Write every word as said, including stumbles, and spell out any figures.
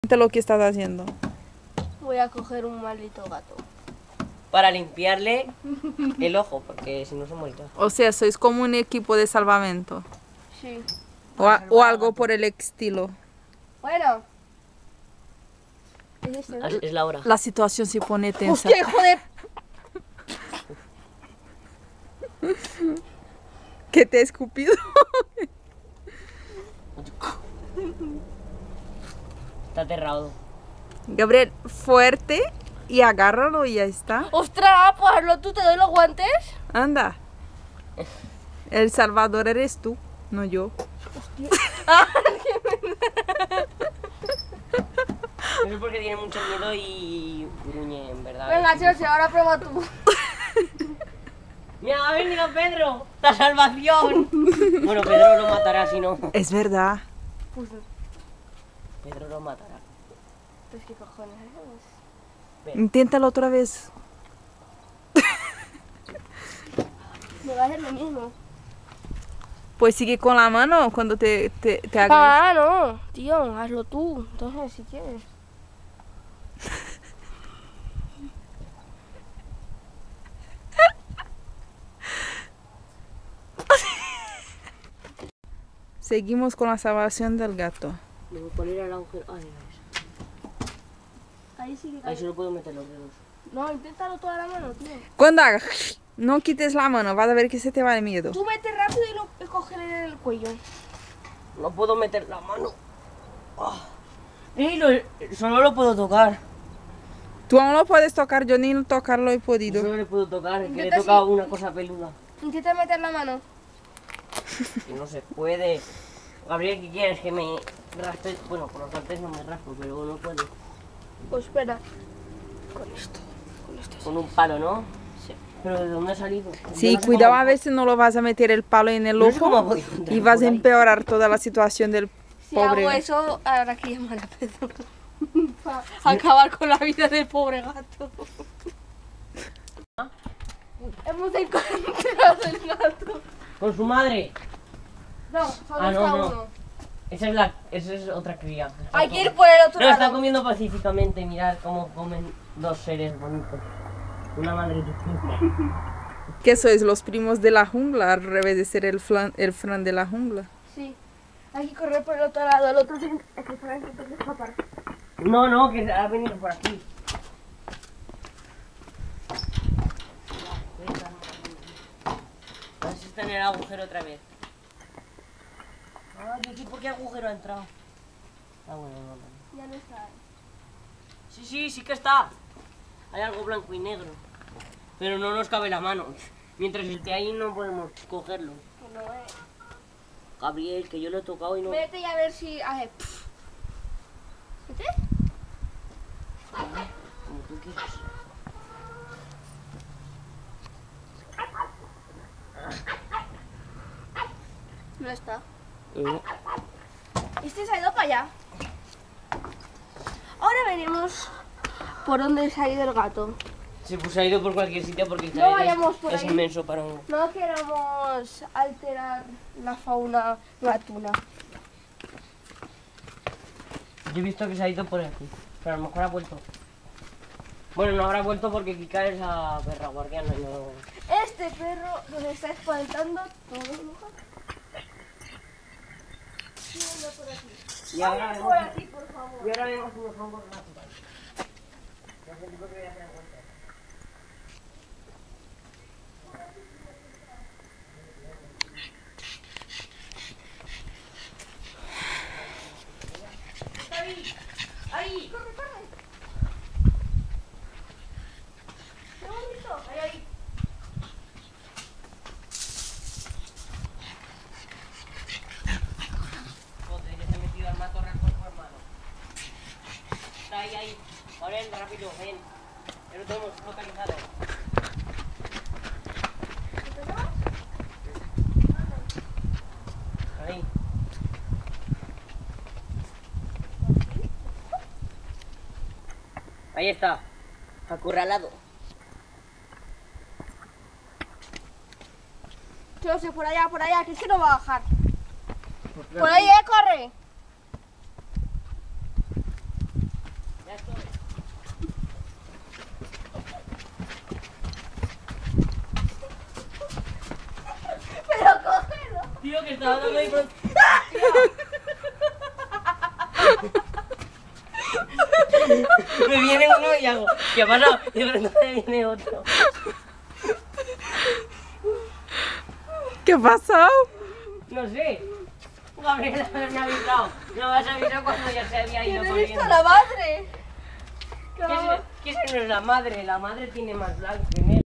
realmente lo que estás haciendo? Voy a coger un maldito gato. Para limpiarle el ojo, porque si no se muere. O sea, sois como un equipo de salvamento. Sí. O, a- o algo por el estilo. Bueno. ¿Es este, no? Es, es la hora. La situación se pone tensa. ¡Hostia, hijo de...! ¿Qué te he escupido? Está aterrado. Gabriel, fuerte y agárralo y ya está. ¡Ostras! Pues hazlo tú, ¿te doy los guantes? Anda. El salvador eres tú, no yo. Eso es porque tiene mucho miedo y gruñe, en verdad. Venga, Chelsea, ahora prueba tú. ¡Mira, ha venido Pedro! ¡La salvación! Bueno, Pedro lo matará si no. Es verdad. Pues, Pedro lo matará. pues qué cojones hacemos. Inténtalo otra vez. Me va a hacer lo mismo. Pues sigue con la mano cuando te, te, te hagas. Ah, no, tío, hazlo tú. Entonces, si quieres. Seguimos con la salvación del gato. Le voy a poner al agujero. Ay, Ahí sí que ahí solo puedo meter los dedos. No, inténtalo toda la mano, tío. Cuando hagas, no quites la mano, vas a ver que se te va el miedo. Tú mete rápido y lo y cógele en el cuello. No puedo meter la mano. Ah. Y lo- solo lo puedo tocar. Tú aún no puedes tocar, yo ni tocarlo he podido. Solo le puedo tocar, es que le he Intenta tocado así. una cosa peluda. Intenta meter la mano. Que no se puede. Gabriel, ¿qué quieres? Que me raspe. Bueno, con los sartenes no me raspo, pero no puedo. Pues espera. Con esto. Con esto. Con un palo, ¿no? Sí. Pero ¿de dónde ha salido? Sí, Yo no sé cuidado cómo- a ver si no lo vas a meter el palo en el No sé cómo ha ojo podido entrar y vas por a ahí. empeorar toda la situación del Si pobre. hago eso, habrá que llamar a Pedro. Para acabar con la vida del pobre gato. Hemos encontrado el gato. Con su madre. No, solo Ah, no, está no. uno. Esa es la, esa es otra cría. Está Hay que com- ir por el otro No, está lado. comiendo pacíficamente. Mirad cómo comen dos seres bonitos. Una madre y su hijo. ¿Qué sois? Los primos de la jungla, al revés de ser el flan, el fran de la jungla. Sí. Hay que correr por el otro lado. El otro tiene que correr antes de escapar. No, no, que ha venido por aquí. A ver si está en el agujero otra vez. Ah, yo sé por qué agujero ha entrado. Ah, bueno, no, no. Ya no está. Sí, sí, sí que está. Hay algo blanco y negro. Pero no nos cabe la mano. Mientras esté ahí no podemos cogerlo. No, eh. Gabriel, que yo lo he tocado y no... Vete y a ver si hace. pf. ¿Vete? Como tú quieras. No está. No. Este se ha ido para allá. Ahora veremos por dónde se ha ido el gato. Sí, pues ha ido por cualquier sitio porque el No chalet vayamos es, por es ahí. inmenso para un... No queramos alterar la fauna gatuna. Yo he visto que se ha ido por aquí, pero a lo mejor ha vuelto. Bueno, no habrá vuelto porque Kika es la perra guardiana y no... Este perro nos está espantando todo lo mejor. Sí, anda por aquí. Y ahora Vaya vemos, por aquí, por favor. y ahora vemos unos hongos naturales. No sé por qué voy a hacer cuenta. David, ahí, corre, corre. ¿Qué bonito? Ahí, ahí. Joder, ya se ha metido al matorral con su hermano. Está ahí, ahí. Ahora ven, rápido, ven. Ya lo tenemos localizado. Ahí. Ahí está. Acorralado. José, por allá, por allá, que es que no va a bajar. Por ahí, eh, corre. estaba dando ahí por... Me viene uno y hago, ¿qué ha pasado? Y de pronto me viene otro. ¿Qué ha pasado? No sé. Gabriela me ha avisado. No me has avisado cuando ya se había Que ido no he corriendo. visto a la madre. ¿Qué es, qué es que no es la madre? La madre tiene más blanco que negro.